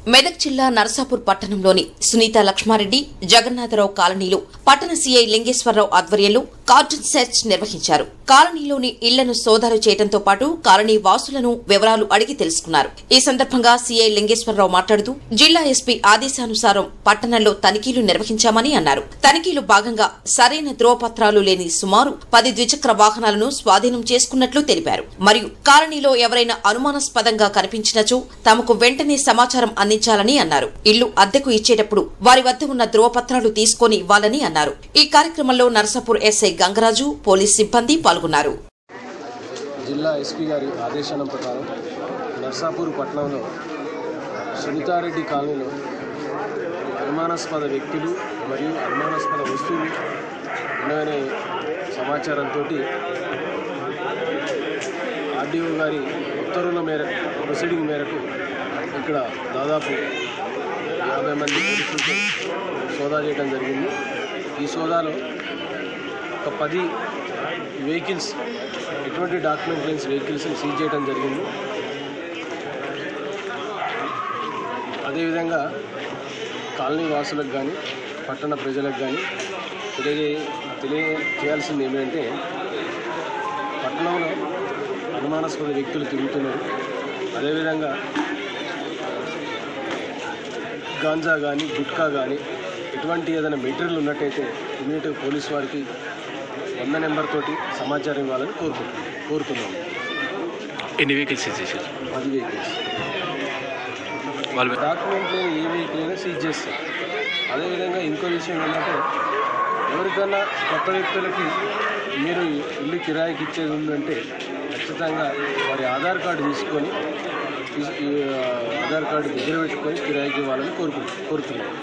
మెదక్ జిల్లా నరసాపూర్ పట్టణంలోని సునీత లక్ష్మారెడ్డి జగన్నాథరావు కాలనీలో పట్టణ సీఐ లింగేశ్వరరావు ఆధ్వర్యంలో కార్డన్ సెర్చ్ నిర్వహించారు. కాలనీలోని ఇళ్లను సోదాలు చేయడంతో పాటు కాలనీ వాసులను వివరాలు అడిగి తెలుసుకున్నారు. ఈ సందర్భంగా సీఐ లింగేశ్వరరావు మాట్లాడుతూ జిల్లా ఎస్పీ ఆదేశానుసారం పట్టణంలో తనిఖీలు నిర్వహించామని అన్నారు. తనిఖీలు భాగంగా సరైన ధ్రువపత్రాలు లేని సుమారు 10 ద్విచక్ర వాహనాలను స్వాధీనం చేసుకున్నట్లు తెలిపారు. మరియు కాలనీలో ఎవరైనా అనుమానాస్పదంగా కనిపించినచో తమకు వెంటనే సమాచారం అందించాలని అన్నారు. ఇల్లు అద్దెకు ఇచ్చేటప్పుడు వారి వద్ద ఉన్న ధ్రువపత్రాలు తీసుకుని ఇవ్వాలని అన్నారు. ఈ కార్యక్రమంలో నరసాపూర్ ఎస్ఐ గంగరాజు, పోలీస్ సిబ్బంది పాల్గొన్నారు. జిల్లా ఎస్పీ గారి ఆదేశాల ప్రకారం నరసాపూర్ పట్టణంలో సునీతారెడ్డి కాలనీలో అనుమానాస్పద వ్యక్తులు మరియు అనుమానాస్పద వస్తువులు ఉన్నాయనే సమాచారంతో ఆర్డీఓ గారి ఉత్తర్వుల మేరకు ప్రొసీడింగ్ మేరకు ఇక్కడ దాదాపు 50 మంది పోలీసులతో సోదా చేయడం జరిగింది. ఈ సోదాలో ఒక 10 వెహికల్స్, ఎటువంటి డాక్యుమెంట్ లేని వెహికల్స్ని సీజ్ చేయడం జరిగింది. అదేవిధంగా కాలనీ వాసులకు కానీ పట్టణ ప్రజలకు కానీ తెలియజేయాల్సింది ఏమిటంటే, పట్టణంలో అనుమానాస్పద వ్యక్తులు తిరుగుతున్నారు. అదేవిధంగా గాంజా కానీ గుట్కా కానీ ఎటువంటి ఏదైనా మెటీరియల్ ఉన్నట్టయితే ఇమీడియట్గా పోలీసు వారికి 100 నెంబర్ తోటి సమాచారం ఇవ్వాలని కోరుతున్నాము. ఎన్ని వెహికల్స్ సీజ్ చేశారు? 10 వెహికల్స్. వాళ్ళు డాక్యుమెంట్ లేని ఏ వెహికల్ అయినా సీజ్ చేస్తారు. అదేవిధంగా ఇంకో విషయం ఏంటంటే, ఎవరికైనా కొత్త వ్యక్తులకి మీరు ఇల్లు కిరాయికి ఇచ్చేది ఉందంటే ఖచ్చితంగా వారి ఆధార్ కార్డు తీసుకొని ఆధార్ కార్డు దగ్గర పెట్టుకొని కిరాయికి ఇవ్వాలని కోరుతున్నాం.